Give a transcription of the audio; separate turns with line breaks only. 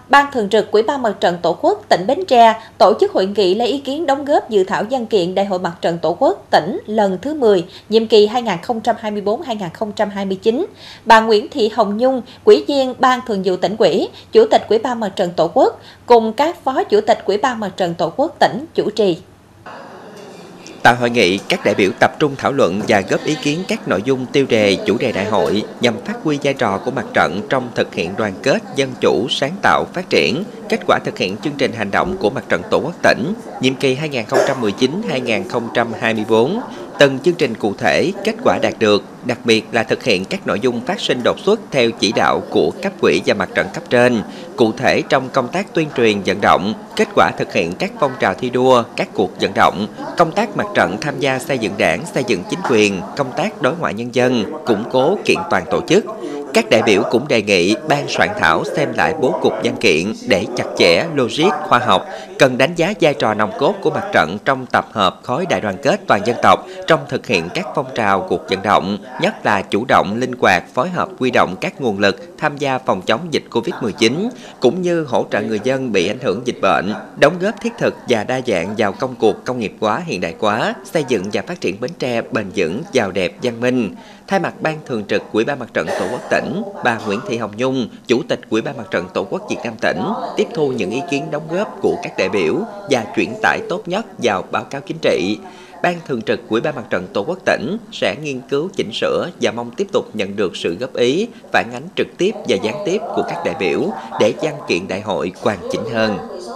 Ban Thường trực Ủy ban Mặt trận Tổ quốc tỉnh Bến Tre tổ chức hội nghị lấy ý kiến đóng góp dự thảo văn kiện Đại hội Mặt trận Tổ quốc tỉnh lần thứ 10, nhiệm kỳ 2024-2029. Bà Nguyễn Thị Hồng Nhung, Ủy viên Ban Thường vụ Tỉnh ủy, Chủ tịch Ủy ban Mặt trận Tổ quốc cùng các Phó Chủ tịch Ủy ban Mặt trận Tổ quốc tỉnh chủ trì.
Tại hội nghị, các đại biểu tập trung thảo luận và góp ý kiến các nội dung tiêu đề, chủ đề đại hội nhằm phát huy vai trò của mặt trận trong thực hiện đoàn kết, dân chủ, sáng tạo, phát triển, kết quả thực hiện chương trình hành động của Mặt trận Tổ quốc tỉnh, nhiệm kỳ 2019-2024, từng chương trình cụ thể, kết quả đạt được, đặc biệt là thực hiện các nội dung phát sinh đột xuất theo chỉ đạo của cấp ủy và mặt trận cấp trên, cụ thể trong công tác tuyên truyền vận động, kết quả thực hiện các phong trào thi đua, các cuộc vận động, công tác mặt trận tham gia xây dựng đảng, xây dựng chính quyền, công tác đối ngoại nhân dân, củng cố kiện toàn tổ chức. Các đại biểu cũng đề nghị ban soạn thảo xem lại bố cục văn kiện để chặt chẽ, logic, khoa học, cần đánh giá vai trò nòng cốt của mặt trận trong tập hợp khối đại đoàn kết toàn dân tộc trong thực hiện các phong trào cuộc vận động, nhất là chủ động, linh hoạt, phối hợp huy động các nguồn lực tham gia phòng chống dịch Covid-19, cũng như hỗ trợ người dân bị ảnh hưởng dịch bệnh, đóng góp thiết thực và đa dạng vào công cuộc công nghiệp hóa, hiện đại hóa, xây dựng và phát triển Bến Tre bền vững, giàu đẹp, văn minh. Thay mặt Ban Thường trực Ủy ban Mặt trận Tổ quốc tỉnh, bà Nguyễn Thị Hồng Nhung, Chủ tịch Ủy ban Mặt trận Tổ quốc Việt Nam tỉnh, tiếp thu những ý kiến đóng góp của các đại biểu và chuyển tải tốt nhất vào báo cáo chính trị. Ban Thường trực Ủy ban Mặt trận Tổ quốc tỉnh sẽ nghiên cứu chỉnh sửa và mong tiếp tục nhận được sự góp ý, phản ánh trực tiếp và gián tiếp của các đại biểu để văn kiện đại hội hoàn chỉnh hơn.